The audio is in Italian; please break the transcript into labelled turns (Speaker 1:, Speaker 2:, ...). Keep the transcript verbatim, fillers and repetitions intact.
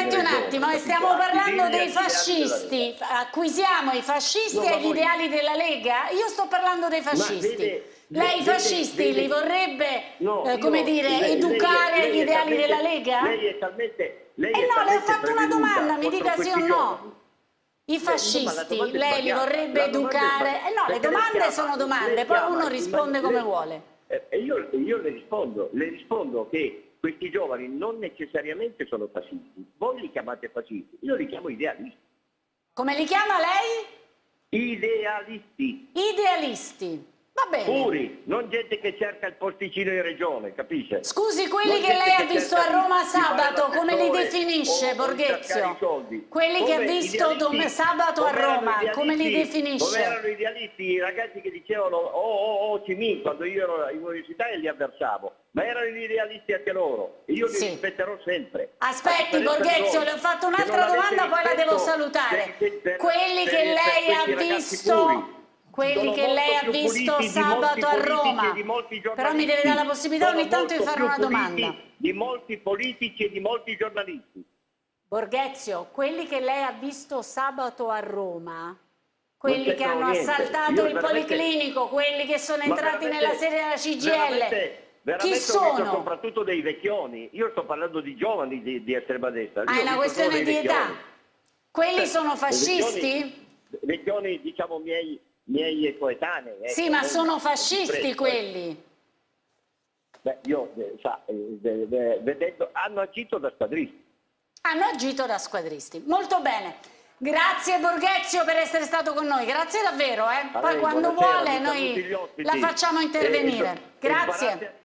Speaker 1: aspetti un attimo, eh, stiamo parlando dei fascisti, acquisiamo i fascisti
Speaker 2: no,
Speaker 1: agli
Speaker 2: voi...
Speaker 1: ideali della Lega? Io sto parlando dei fascisti. Vede, lei i fascisti vede, li vorrebbe,
Speaker 2: no,
Speaker 1: eh, come
Speaker 2: io,
Speaker 1: dire,
Speaker 2: lei,
Speaker 1: educare
Speaker 2: lei,
Speaker 1: agli
Speaker 2: lei
Speaker 1: ideali
Speaker 2: talmente,
Speaker 1: della Lega?
Speaker 2: Lei è talmente... Lei
Speaker 1: eh
Speaker 2: è
Speaker 1: no, le ho fatto una domanda, mi dica sì o no.
Speaker 2: Giovani.
Speaker 1: I fascisti,
Speaker 2: no,
Speaker 1: lei li vorrebbe educare? Eh no, le domande sono domande, poi uno risponde come vuole.
Speaker 2: E io, io le rispondo, le rispondo che questi giovani non necessariamente sono fascisti. Voi li chiamate fascisti, io li chiamo idealisti.
Speaker 1: Come li chiama lei?
Speaker 2: Idealisti.
Speaker 1: Idealisti. Va bene.
Speaker 2: Puri, non gente che cerca il posticino in regione, capisce?
Speaker 1: Scusi, quelli non che lei ha visto a Roma sabato, come li definisce, Borghezio? Quelli come che ha visto sabato a Roma, come li definisce?
Speaker 2: Come erano idealisti i ragazzi che dicevano oh oh oh Cimin quando io ero in università e li avversavo, ma erano gli idealisti anche loro e io li sì. rispetterò sempre.
Speaker 1: Aspetti Borghezio, le ho fatto un'altra domanda, poi la devo salutare. Per, per, quelli per, che lei ha visto... Quelli che lei ha visto sabato a Roma, però mi deve dare la possibilità ogni tanto di fare una domanda.
Speaker 2: Di molti politici e di molti giornalisti.
Speaker 1: Borghezio, quelli che lei ha visto sabato a Roma, quelli che hanno assaltato il Policlinico, quelli che sono entrati nella sede della C G I L, chi sono?
Speaker 2: Soprattutto dei vecchioni, io sto parlando di giovani di, di estrema destra.
Speaker 1: Ah, è una questione di età. Quelli sono fascisti?
Speaker 2: Vecchioni, diciamo, miei... miei coetanei. Ecco.
Speaker 1: Sì, ma sono fascisti quelli.
Speaker 2: Beh, io, eh, sa, eh, eh, vedendo, hanno agito da squadristi.
Speaker 1: Hanno agito da squadristi. Molto bene. Grazie Borghezio per essere stato con noi. Grazie davvero. Eh. Poi lei, quando vuole noi la facciamo intervenire. Eh, Grazie.